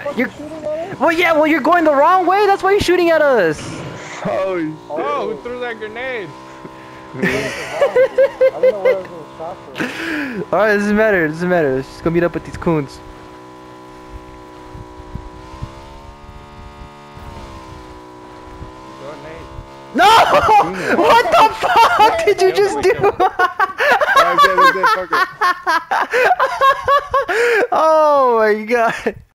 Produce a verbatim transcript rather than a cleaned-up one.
You're... Well, yeah, well, you're going the wrong way. That's why you're shooting at us. Oh, oh, who threw that grenade? I don't know where I was going to shot from. Alright, it doesn't matter. It doesn't matter. Let's just go meet up with these coons. No! What the fuck did you just do? Oh my god.